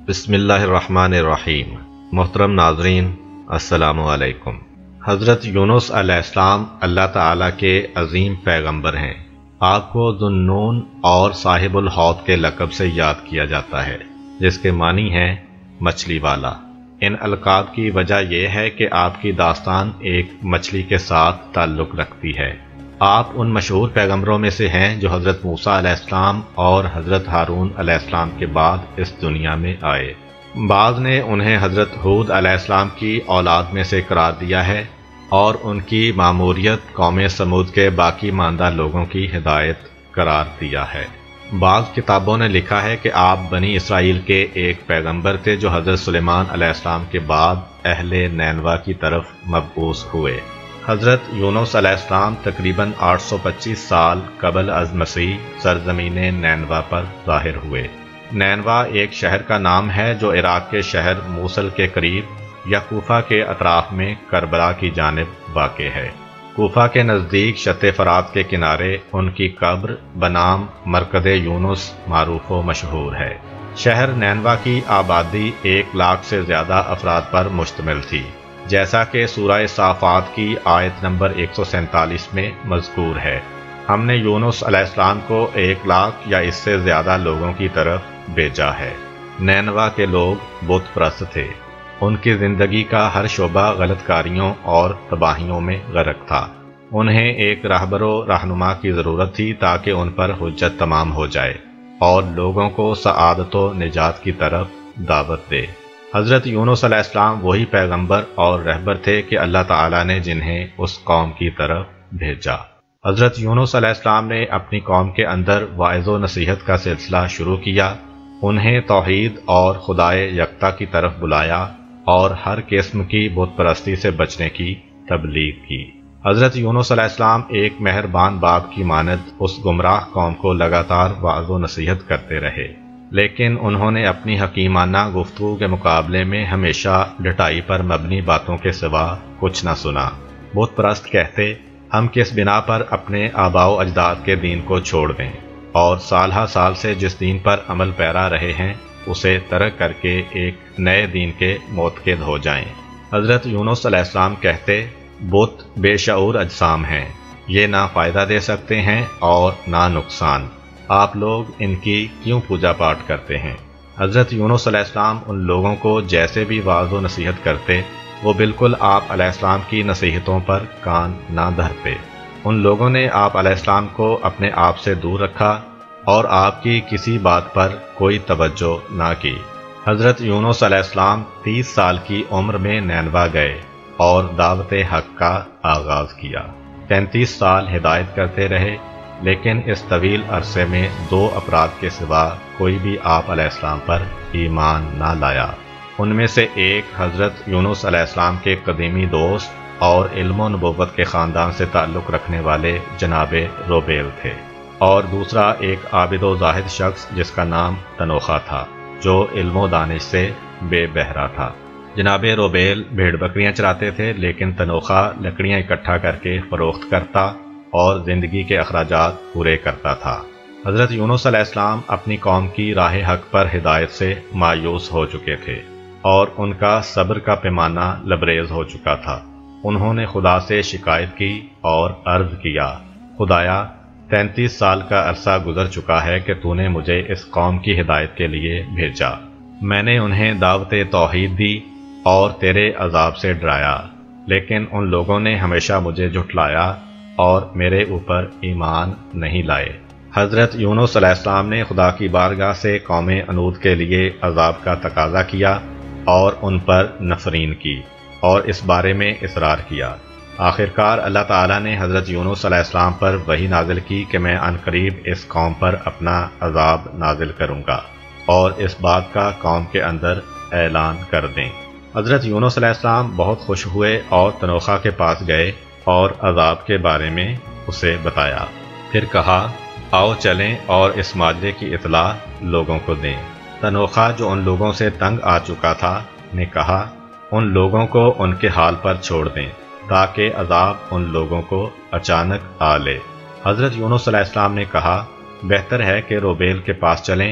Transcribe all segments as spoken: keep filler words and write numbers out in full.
بسم اللہ الرحمن الرحیم۔ محترم ناظرین، السلام علیکم۔ حضرت یونس علیہ السلام اللہ تعالیٰ کے عظیم پیغمبر ہیں۔ آپ کو ذو النون اور صاحب الحوت کے لقب سے یاد کیا جاتا ہے، جس کے معنی ہے مچھلی والا۔ ان القاب کی وجہ یہ ہے کہ آپ کی داستان ایک مچھلی کے ساتھ تعلق رکھتی ہے۔ آپ ان مشہور پیغمبروں میں سے ہیں جو حضرت موسیٰ علیہ السلام اور حضرت ہارون علیہ السلام کے بعد اس دنیا میں آئے۔ بعض نے انہیں حضرت ہود علیہ السلام کی اولاد میں سے قرار دیا ہے اور ان کی ماموریت قوم سمود کے باقی ماندہ لوگوں کی ہدایت قرار دیا ہے۔ بعض کتابوں نے لکھا ہے کہ آپ بنی اسرائیل کے ایک پیغمبر تھے جو حضرت سلیمان علیہ السلام کے بعد اہل نینوا کی طرف مبعوث ہوئے۔ حضرت یونس علیہ السلام تقریباً آٹھ سو پچیس سال قبل از مسیح سرزمین نینوا پر ظاہر ہوئے۔ نینوا ایک شہر کا نام ہے جو عراق کے شہر موصل کے قریب یا کوفہ کے اطراف میں کربلا کی جانب واقع ہے۔ کوفہ کے نزدیک شط فرات کے کنارے ان کی قبر بنام مرکز یونس معروف و مشہور ہے۔ شہر نینوا کی آبادی ایک لاکھ سے زیادہ افراد پر مشتمل تھی، جیسا کہ سورہ صافات کی آیت نمبر ایک سو سینتالیس میں مذکور ہے۔ ہم نے یونس علیہ السلام کو ایک لاکھ یا اس سے زیادہ لوگوں کی طرف بھیجا ہے۔ نینوا کے لوگ بت پرست تھے۔ ان کی زندگی کا ہر شعبہ غلط کاریوں اور تباہیوں میں غرق تھا۔ انہیں ایک رہبر و رہنما کی ضرورت تھی تاکہ ان پر حجت تمام ہو جائے اور لوگوں کو سعادت و نجات کی طرف دعوت دے۔ حضرت یونس علیہ السلام وہی پیغمبر اور رہبر تھے کہ اللہ تعالیٰ نے جنہیں اس قوم کی طرف بھیجا۔ حضرت یونس علیہ السلام نے اپنی قوم کے اندر واعظ و نصیحت کا سلسلہ شروع کیا، انہیں توحید اور خدائے یکتا کی طرف بلایا اور ہر قسم کی بت پرستی سے بچنے کی تبلیغ کی۔ حضرت یونس علیہ السلام ایک مہربان باپ کی مانند اس گمراہ قوم کو لگاتار واعظ و نصیحت کرتے رہے، لیکن انہوں نے اپنی حکیمانہ گفتگو کے مقابلے میں ہمیشہ ڈٹائی پر مبنی باتوں کے سوا کچھ نہ سنا۔ بت پرست کہتے، ہم کس بنا پر اپنے آباء و اجداد کے دین کو چھوڑ دیں اور سالہ سال سے جس دین پر عمل پیرا رہے ہیں اسے ترک کر کے ایک نئے دین کے معتقد ہو جائیں۔ حضرت یونس علیہ السلام کہتے، بت بے شعور اجسام ہیں، یہ نہ فائدہ دے سکتے ہیں اور نہ نقصان، آپ لوگ ان کی کیوں پوجا پاٹ کرتے ہیں؟ حضرت یونس علیہ السلام ان لوگوں کو جیسے بھی واعظ و نصیحت کرتے، وہ بالکل آپ علیہ السلام کی نصیحتوں پر کان نہ دھرتے۔ ان لوگوں نے آپ علیہ السلام کو اپنے آپ سے دور رکھا اور آپ کی کسی بات پر کوئی توجہ نہ کی۔ حضرت یونس علیہ السلام تیس سال کی عمر میں نینوا گئے اور دعوت حق کا آغاز کیا۔ پینتیس سال ہدایت کرتے رہے، لیکن اس طویل عرصے میں دو افراد کے سوا کوئی بھی آپ علیہ السلام پر ایمان نہ لایا۔ ان میں سے ایک حضرت یونس علیہ السلام کے قدیمی دوست اور علم و نبوت کے خاندان سے تعلق رکھنے والے جناب روبیل تھے، اور دوسرا ایک عابد و زاہد شخص جس کا نام تنوخہ تھا، جو علم و دانش سے بے بہرا تھا۔ جناب روبیل بھیڑ بکریاں چراتے تھے، لیکن تنوخہ لکڑیاں اکٹھا کر کے فروخت کرتا اور زندگی کے اخراجات پورے کرتا تھا۔ حضرت یونس علیہ السلام اپنی قوم کی راہ حق پر ہدایت سے مایوس ہو چکے تھے اور ان کا صبر کا پیمانہ لبریز ہو چکا تھا۔ انہوں نے خدا سے شکایت کی اور عرض کیا، خدایا، تینتیس سال کا عرصہ گزر چکا ہے کہ تو نے مجھے اس قوم کی ہدایت کے لیے بھیجا۔ میں نے انہیں دعوت توحید دی اور تیرے عذاب سے ڈرایا، لیکن ان لوگوں نے ہمیشہ مجھے جھٹلایا اور میرے اوپر ایمان نہیں لائے۔ حضرت یونس علیہ السلام نے خدا کی بارگاہ سے قوم انود کے لیے عذاب کا تقاضا کیا اور ان پر نفرین کی اور اس بارے میں اصرار کیا۔ آخرکار اللہ تعالیٰ نے حضرت یونس علیہ السلام پر وحی نازل کی کہ میں عنقریب اس قوم پر اپنا عذاب نازل کروں گا اور اس بات کا قوم کے اندر اعلان کر دیں۔ حضرت یونس علیہ السلام بہت خوش ہوئے اور تنوخہ کے پاس گئے اور عذاب کے بارے میں اسے بتایا۔ پھر کہا، آؤ چلیں اور اس معجزے کی اطلاع لوگوں کو دیں۔ تنوخہ جو ان لوگوں سے تنگ آ چکا تھا نے کہا، ان لوگوں کو ان کے حال پر چھوڑ دیں تاکہ عذاب ان لوگوں کو اچانک آ لے۔ حضرت یونس علیہ السلام نے کہا، بہتر ہے کہ روبیل کے پاس چلیں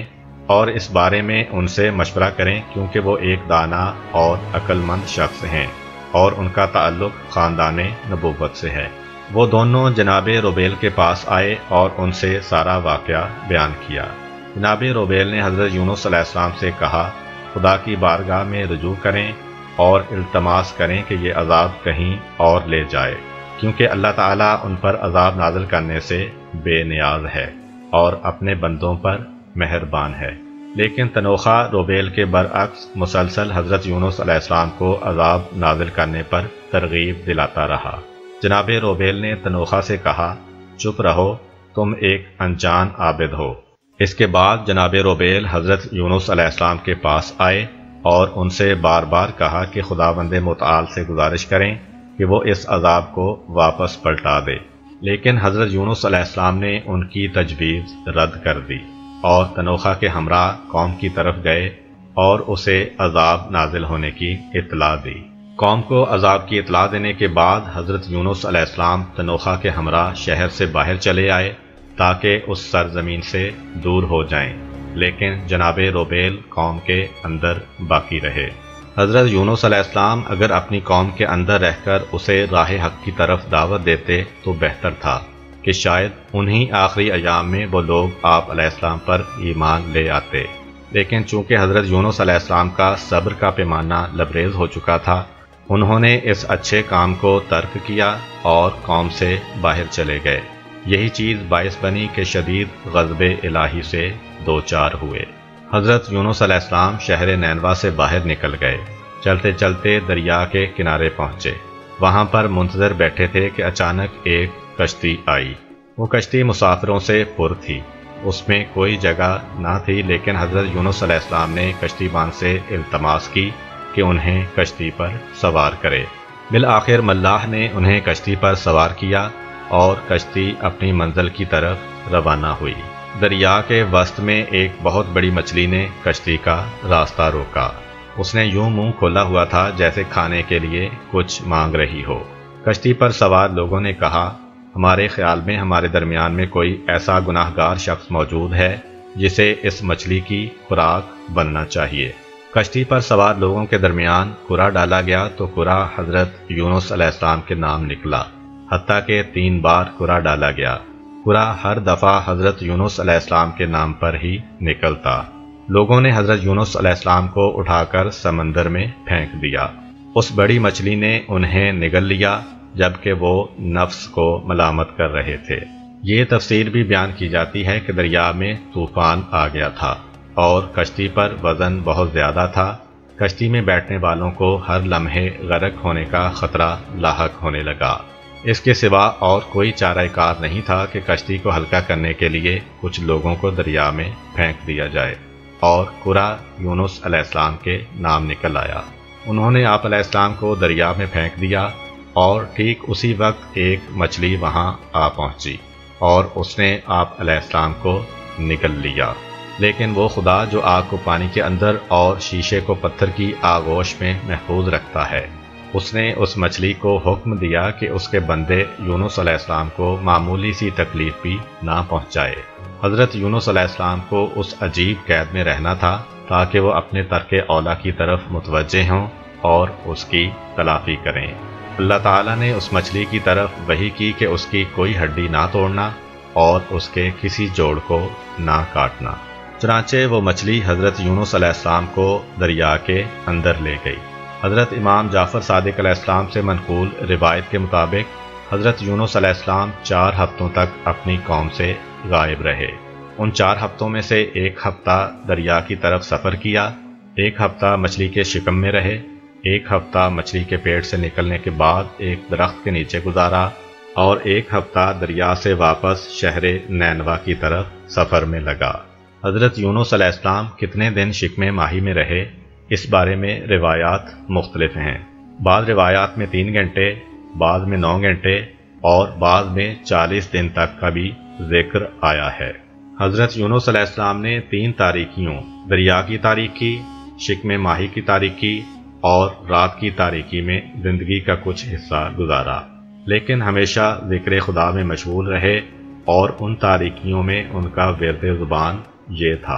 اور اس بارے میں ان سے مشورہ کریں کیونکہ وہ ایک دانا اور عقل مند شخص ہیں اور ان کا تعلق خاندان نبوت سے ہے۔ وہ دونوں جناب روبیل کے پاس آئے اور ان سے سارا واقعہ بیان کیا۔ جناب روبیل نے حضرت یونس علیہ السلام سے کہا، خدا کی بارگاہ میں رجوع کریں اور التماس کریں کہ یہ عذاب کہیں اور لے جائے، کیونکہ اللہ تعالیٰ ان پر عذاب نازل کرنے سے بے نیاز ہے اور اپنے بندوں پر مہربان ہے۔ لیکن تنوخہ روبیل کے برعکس مسلسل حضرت یونس علیہ السلام کو عذاب نازل کرنے پر ترغیب دلاتا رہا۔ جناب روبیل نے تنوخہ سے کہا، چپ رہو، تم ایک انجان عابد ہو۔ اس کے بعد جناب روبیل حضرت یونس علیہ السلام کے پاس آئے اور ان سے بار بار کہا کہ خداوند متعال سے گزارش کریں کہ وہ اس عذاب کو واپس پلٹا دے، لیکن حضرت یونس علیہ السلام نے ان کی تجویز رد کر دی اور تنوخہ کے ہمراہ قوم کی طرف گئے اور اسے عذاب نازل ہونے کی اطلاع دی۔ قوم کو عذاب کی اطلاع دینے کے بعد حضرت یونس علیہ السلام تنوخہ کے ہمراہ شہر سے باہر چلے آئے تاکہ اس سرزمین سے دور ہو جائیں، لیکن جناب روبیل قوم کے اندر باقی رہے۔ حضرت یونس علیہ السلام اگر اپنی قوم کے اندر رہ کر اسے راہ حق کی طرف دعوت دیتے تو بہتر تھا کہ شاید انہی آخری ایام میں وہ لوگ آپ علیہ السلام پر ایمان لے آتے، لیکن چونکہ حضرت یونس علیہ السلام کا صبر کا پیمانہ لبریز ہو چکا تھا، انہوں نے اس اچھے کام کو ترک کیا اور قوم سے باہر چلے گئے۔ یہی چیز باعث بنی کہ شدید غضب الہی سے دو چار ہوئے۔ حضرت یونس علیہ السلام شہر نینوا سے باہر نکل گئے، چلتے چلتے دریا کے کنارے پہنچے۔ وہاں پر منتظر بیٹھے تھے کہ اچانک ایک کشتی آئی۔ وہ کشتی مسافروں سے پر تھی، اس میں کوئی جگہ نہ تھی، لیکن حضرت یونس علیہ السلام نے کشتی بان سے التماس کی کہ انہیں کشتی پر سوار کرے۔ بالآخر ملاح نے انہیں کشتی پر سوار کیا اور کشتی اپنی منزل کی طرف روانہ ہوئی۔ دریا کے وسط میں ایک بہت بڑی مچھلی نے کشتی کا راستہ روکا۔ اس نے یوں منہ کھولا ہوا تھا جیسے کھانے کے لیے کچھ مانگ رہی ہو۔ کشتی پر سوار لوگوں نے کہا، ہمارے خیال میں ہمارے درمیان میں کوئی ایسا گناہ گار شخص موجود ہے جسے اس مچھلی کی خوراک بننا چاہیے۔ کشتی پر سوار لوگوں کے درمیان قرعہ ڈالا گیا تو قرعہ حضرت یونس علیہ السلام کے نام نکلا، حتیٰ کہ تین بار قرعہ ڈالا گیا۔ قرعہ ہر دفعہ حضرت یونس علیہ السلام کے نام پر ہی نکلتا۔ لوگوں نے حضرت یونس علیہ السلام کو اٹھا کر سمندر میں پھینک دیا۔ اس بڑی مچھلی نے انہیں نگل لیا جبکہ وہ نفس کو ملامت کر رہے تھے۔ یہ تفسیر بھی بیان کی جاتی ہے کہ دریا میں طوفان آ گیا تھا اور کشتی پر وزن بہت زیادہ تھا۔ کشتی میں بیٹھنے والوں کو ہر لمحے غرق ہونے کا خطرہ لاحق ہونے لگا۔ اس کے سوا اور کوئی چارہ کار نہیں تھا کہ کشتی کو ہلکا کرنے کے لیے کچھ لوگوں کو دریا میں پھینک دیا جائے، اور قرعہ یونس علیہ السلام کے نام نکل آیا۔ انہوں نے آپ علیہ السلام کو دریا میں پھینک دیا اور ٹھیک اسی وقت ایک مچھلی وہاں آ پہنچی اور اس نے آپ علیہ السلام کو نگل لیا۔ لیکن وہ خدا جو آگ کو پانی کے اندر اور شیشے کو پتھر کی آغوش میں محفوظ رکھتا ہے، اس نے اس مچھلی کو حکم دیا کہ اس کے بندے یونس علیہ السلام کو معمولی سی تکلیف بھی نہ پہنچائے۔ حضرت یونس علیہ السلام کو اس عجیب قید میں رہنا تھا تاکہ وہ اپنے ترک اولا کی طرف متوجہ ہوں اور اس کی تلافی کریں۔ اللہ تعالیٰ نے اس مچھلی کی طرف وحی کی کہ اس کی کوئی ہڈی نہ توڑنا اور اس کے کسی جوڑ کو نہ کاٹنا۔ چنانچہ وہ مچھلی حضرت یونس علیہ السلام کو دریا کے اندر لے گئی۔ حضرت امام جعفر صادق علیہ السلام سے منقول روایت کے مطابق حضرت یونس علیہ السلام چار ہفتوں تک اپنی قوم سے غائب رہے۔ ان چار ہفتوں میں سے ایک ہفتہ دریا کی طرف سفر کیا، ایک ہفتہ مچھلی کے شکم میں رہے، ایک ہفتہ مچھلی کے پیٹ سے نکلنے کے بعد ایک درخت کے نیچے گزارا، اور ایک ہفتہ دریا سے واپس شہر نینوا کی طرف سفر میں لگا۔ حضرت یونس علیہ السلام کتنے دن شکم ماہی میں رہے، اس بارے میں روایات مختلف ہیں۔ بعض روایات میں تین گھنٹے، بعض میں نو گھنٹے اور بعض میں چالیس دن تک کا بھی ذکر آیا ہے۔ حضرت یونس علیہ السلام نے تین تاریکیوں، دریا کی تاریکی، شکم ماہی کی تاریکی اور رات کی تاریکی میں زندگی کا کچھ حصہ گزارا، لیکن ہمیشہ ذکر خدا میں مشغول رہے، اور ان تاریکیوں میں ان کا ورد زبان یہ تھا،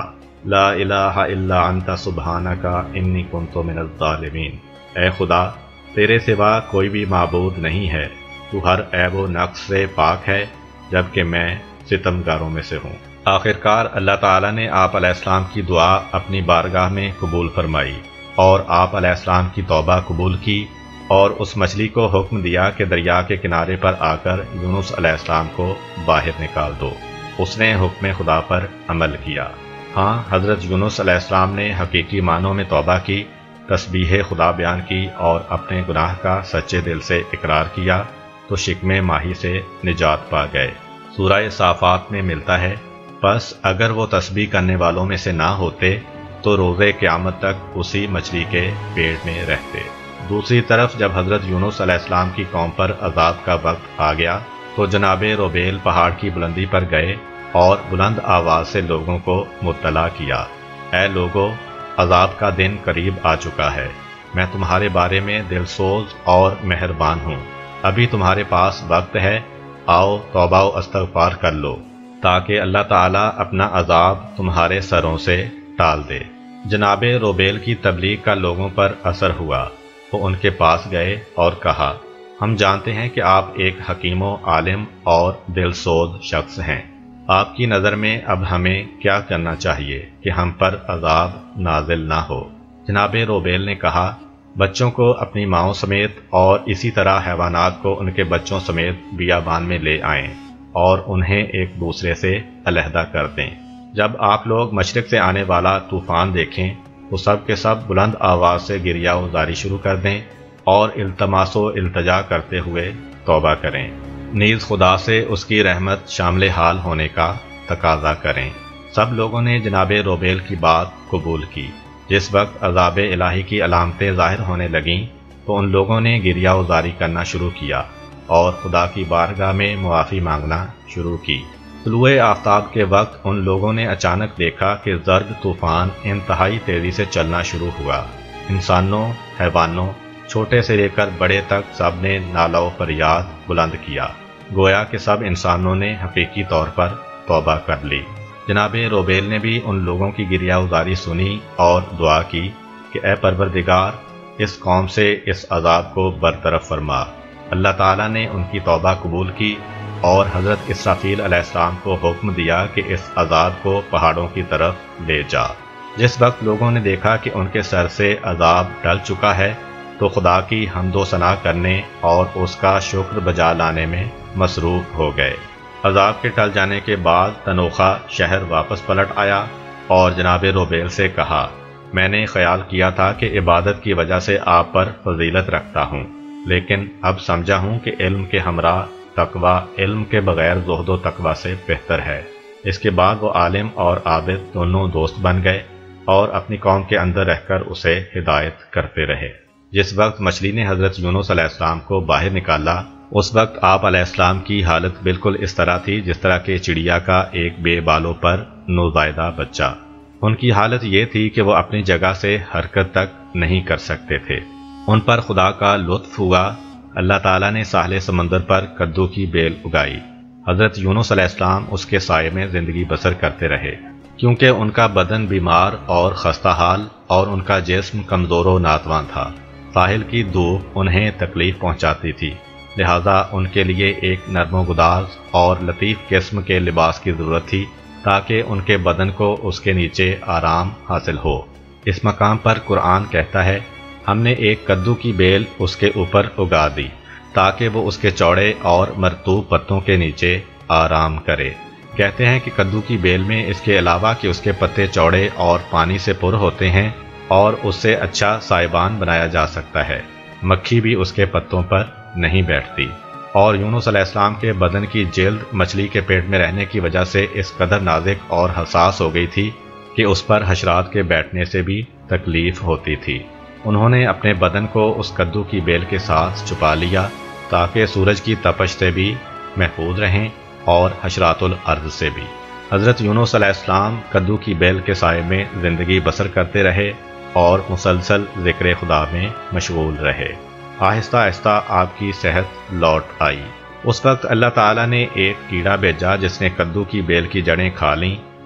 لا الہ الا انت سبحانک انی کنت من الظالمین، اے خدا تیرے سوا کوئی بھی معبود نہیں ہے، تو ہر عیب و نقص سے پاک ہے جبکہ میں ستمگاروں میں سے ہوں۔ آخرکار اللہ تعالیٰ نے آپ علیہ السلام کی دعا اپنی بارگاہ میں قبول فرمائی اور آپ علیہ السلام کی توبہ قبول کی اور اس مچھلی کو حکم دیا کہ دریا کے کنارے پر آ کر یونس علیہ السلام کو باہر نکال دو۔ اس نے حکم خدا پر عمل کیا۔ ہاں، حضرت یونس علیہ السلام نے حقیقی معنوں میں توبہ کی، تسبیح خدا بیان کی اور اپنے گناہ کا سچے دل سے اقرار کیا تو شکم ماہی سے نجات پا گئے۔ سورہ صافات میں ملتا ہے، پس اگر وہ تسبیح کرنے والوں میں سے نہ ہوتے تو روزے قیامت تک اسی مچھلی کے پیٹ میں رہتے۔ دوسری طرف جب حضرت یونس علیہ السلام کی قوم پر عذاب کا وقت آ گیا تو جناب روبیل پہاڑ کی بلندی پر گئے اور بلند آواز سے لوگوں کو مطلع کیا، اے لوگو، عذاب کا دن قریب آ چکا ہے، میں تمہارے بارے میں دل سوز اور مہربان ہوں، ابھی تمہارے پاس وقت ہے، آؤ توبہ و استغفار کر لو تاکہ اللہ تعالیٰ اپنا عذاب تمہارے سروں سے ٹال دے۔ جناب روبیل کی تبلیغ کا لوگوں پر اثر ہوا، وہ ان کے پاس گئے اور کہا، ہم جانتے ہیں کہ آپ ایک حکیم و عالم اور دل سوز شخص ہیں، آپ کی نظر میں اب ہمیں کیا کرنا چاہیے کہ ہم پر عذاب نازل نہ ہو؟ جناب روبیل نے کہا، بچوں کو اپنی ماؤں سمیت اور اسی طرح حیوانات کو ان کے بچوں سمیت بیابان میں لے آئیں اور انہیں ایک دوسرے سے علیحدہ کر دیں۔ جب آپ لوگ مشرق سے آنے والا طوفان دیکھیں تو سب کے سب بلند آواز سے گریہ وزاری شروع کر دیں اور التماس و التجا کرتے ہوئے توبہ کریں، نیز خدا سے اس کی رحمت شامل حال ہونے کا تقاضا کریں۔ سب لوگوں نے جناب روبیل کی بات قبول کی۔ جس وقت عذاب الہی کی علامتیں ظاہر ہونے لگیں تو ان لوگوں نے گریہ وزاری کرنا شروع کیا اور خدا کی بارگاہ میں معافی مانگنا شروع کی۔ طلوع آفتاب کے وقت ان لوگوں نے اچانک دیکھا کہ زرد طوفان انتہائی تیزی سے چلنا شروع ہوا۔ انسانوں، حیوانوں، چھوٹے سے لے کر بڑے تک سب نے نالہ و فریاد بلند کیا، گویا کہ سب انسانوں نے حقیقی طور پر توبہ کر لی۔ جناب روبیل نے بھی ان لوگوں کی گریہ وزاری سنی اور دعا کی کہ اے پروردگار، اس قوم سے اس عذاب کو برطرف فرما۔ اللہ تعالیٰ نے ان کی توبہ قبول کی اور حضرت اسرافیل علیہ السلام کو حکم دیا کہ اس عذاب کو پہاڑوں کی طرف لے جا۔ جس وقت لوگوں نے دیکھا کہ ان کے سر سے عذاب ٹل چکا ہے تو خدا کی حمد و ثنا کرنے اور اس کا شکر بجا لانے میں مصروف ہو گئے۔ عذاب کے ٹل جانے کے بعد تنوخہ شہر واپس پلٹ آیا اور جناب روبیل سے کہا، میں نے خیال کیا تھا کہ عبادت کی وجہ سے آپ پر فضیلت رکھتا ہوں، لیکن اب سمجھا ہوں کہ علم کے ہمراہ تقوی علم کے بغیر زہد و تقوی سے بہتر ہے۔ اس کے بعد وہ عالم اور عابد دونوں دوست بن گئے اور اپنی قوم کے اندر رہ کر اسے ہدایت کرتے رہے۔ جس وقت مچھلی نے حضرت یونس علیہ السلام کو باہر نکالا، اس وقت آپ علیہ السلام کی حالت بالکل اس طرح تھی جس طرح کہ چڑیا کا ایک بے بالوں پر نوزائیدہ بچہ۔ ان کی حالت یہ تھی کہ وہ اپنی جگہ سے حرکت تک نہیں کر سکتے تھے۔ ان پر خدا کا لطف ہوا، اللہ تعالیٰ نے ساحل سمندر پر کدو کی بیل اگائی۔ حضرت یونس علیہ السلام اس کے سائے میں زندگی بسر کرتے رہے، کیونکہ ان کا بدن بیمار اور خستہ حال اور ان کا جسم کمزور و ناتواں تھا۔ ساحل کی دھوپ انہیں تکلیف پہنچاتی تھی، لہذا ان کے لیے ایک نرم و گداز اور لطیف قسم کے لباس کی ضرورت تھی تاکہ ان کے بدن کو اس کے نیچے آرام حاصل ہو۔ اس مقام پر قرآن کہتا ہے، ہم نے ایک کدو کی بیل اس کے اوپر اگا دی تاکہ وہ اس کے چوڑے اور مرطوب پتوں کے نیچے آرام کرے۔ کہتے ہیں کہ کدو کی بیل میں اس کے علاوہ کہ اس کے پتے چوڑے اور پانی سے پر ہوتے ہیں اور اس سے اچھا سائبان بنایا جا سکتا ہے، مکھی بھی اس کے پتوں پر نہیں بیٹھتی۔ اور یونس علیہ السلام کے بدن کی جلد مچھلی کے پیٹ میں رہنے کی وجہ سے اس قدر نازک اور حساس ہو گئی تھی کہ اس پر حشرات کے بیٹھنے سے بھی تکلیف ہوتی تھی۔ انہوں نے اپنے بدن کو اس کدو کی بیل کے ساتھ چھپا لیا تاکہ سورج کی تپش سے بھی محفوظ رہیں اور حشرات الارض سے بھی۔ حضرت یونس علیہ السلام کدو کی بیل کے سائے میں زندگی بسر کرتے رہے اور مسلسل ذکر خدا میں مشغول رہے۔ آہستہ آہستہ آپ کی صحت لوٹ آئی۔ اس وقت اللہ تعالیٰ نے ایک کیڑا بھیجا جس نے کدو کی بیل کی جڑیں کھا لیں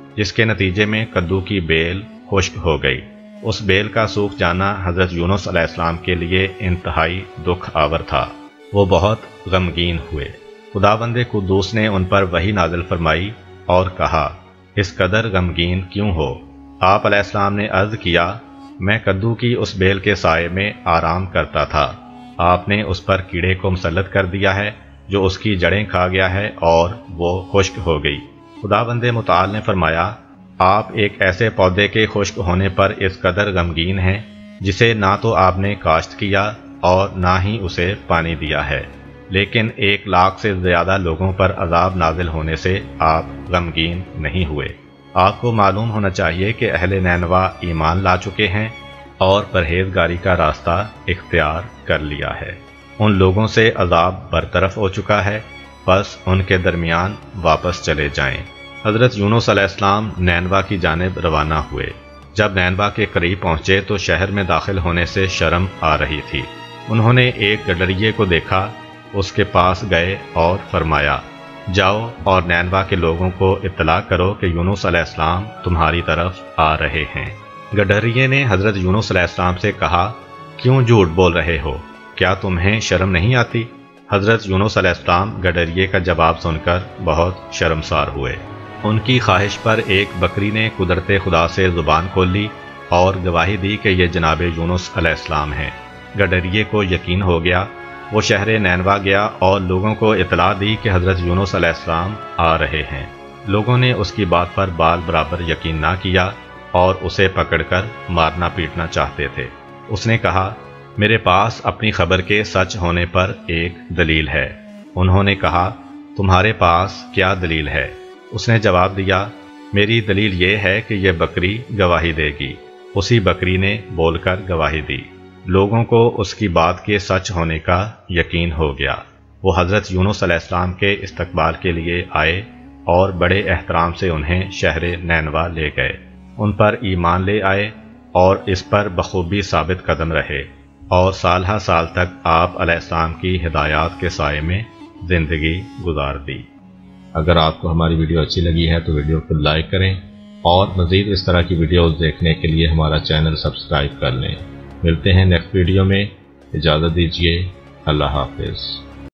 جس کے نتیجے میں کدو کی بیل خشک ہو گئی۔ اس بیل کا سوکھ جانا حضرت یونس علیہ السلام کے لیے انتہائی دکھ آور تھا۔ وہ بہت غمگین ہوئے۔ خداوند قدوس نے ان پر وحی نازل فرمائی اور کہا، اس قدر غمگین کیوں ہو؟ آپ علیہ السلام نے عرض کیا، میں کدو کی اس بیل کے سائے میں آرام کرتا تھا، آپ نے اس پر کیڑے کو مسلط کر دیا ہے جو اس کی جڑیں کھا گیا ہے اور وہ خشک ہو گئی۔ خداوند متعال نے فرمایا، آپ ایک ایسے پودے کے خشک ہونے پر اس قدر غمگین ہیں جسے نہ تو آپ نے کاشت کیا اور نہ ہی اسے پانی دیا ہے، لیکن ایک لاکھ سے زیادہ لوگوں پر عذاب نازل ہونے سے آپ غمگین نہیں ہوئے۔ آپ کو معلوم ہونا چاہیے کہ اہل نینوا ایمان لا چکے ہیں اور پرہیزگاری کا راستہ اختیار کر لیا ہے۔ ان لوگوں سے عذاب برطرف ہو چکا ہے، بس ان کے درمیان واپس چلے جائیں۔ حضرت یونس علیہ السلام نینوا کی جانب روانہ ہوئے۔ جب نینوا کے قریب پہنچے تو شہر میں داخل ہونے سے شرم آ رہی تھی۔ انہوں نے ایک گڈریے کو دیکھا، اس کے پاس گئے اور فرمایا، جاؤ اور نینوا کے لوگوں کو اطلاع کرو کہ یونس علیہ السلام تمہاری طرف آ رہے ہیں۔ گڈریے نے حضرت یونس علیہ السلام سے کہا، کیوں جھوٹ بول رہے ہو؟ کیا تمہیں شرم نہیں آتی؟ حضرت یونس علیہ السلام گڈریے کا جواب سن کر بہت شرمسار ہوئے۔ ان کی خواہش پر ایک بکری نے قدرت خدا سے زبان کھول لی اور گواہی دی کہ یہ جناب یونس علیہ السلام ہیں۔ گڈریے کو یقین ہو گیا۔ وہ شہر نینوا گیا اور لوگوں کو اطلاع دی کہ حضرت یونس علیہ السلام آ رہے ہیں۔ لوگوں نے اس کی بات پر بال برابر یقین نہ کیا اور اسے پکڑ کر مارنا پیٹنا چاہتے تھے۔ اس نے کہا، میرے پاس اپنی خبر کے سچ ہونے پر ایک دلیل ہے۔ انہوں نے کہا، تمہارے پاس کیا دلیل ہے؟ اس نے جواب دیا، میری دلیل یہ ہے کہ یہ بکری گواہی دے گی۔ اسی بکری نے بول کر گواہی دی۔ لوگوں کو اس کی بات کے سچ ہونے کا یقین ہو گیا۔ وہ حضرت یونس علیہ السلام کے استقبال کے لیے آئے اور بڑے احترام سے انہیں شہر نینوا لے گئے۔ ان پر ایمان لے آئے اور اس پر بخوبی ثابت قدم رہے اور سال ہر سال تک آپ علیہ السلام کی ہدایات کے سائے میں زندگی گزار دی۔ اگر آپ کو ہماری ویڈیو اچھی لگی ہے تو ویڈیو کو لائک کریں اور مزید اس طرح کی ویڈیوز دیکھنے کے لیے ہمارا چینل سبسکرائب کر لیں۔ ملتے ہیں نیکسٹ ویڈیو میں، اجازت دیجیے، اللہ حافظ۔